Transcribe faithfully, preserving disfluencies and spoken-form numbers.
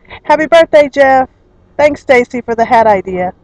Happy birthday, Jeff. Thanks, Stacy, for the hat idea.